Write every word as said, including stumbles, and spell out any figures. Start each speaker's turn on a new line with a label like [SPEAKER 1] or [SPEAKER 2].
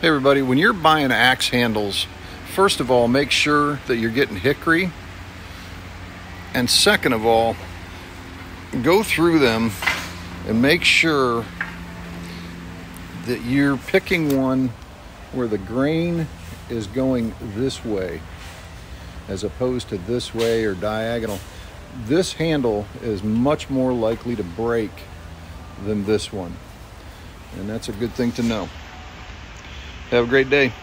[SPEAKER 1] Hey everybody, when you're buying axe handles, first of all, make sure that you're getting hickory. And second of all, go through them and make sure that you're picking one where the grain is going this way as opposed to this way or diagonal. This handle is much more likely to break than this one. And that's a good thing to know. Have a great day.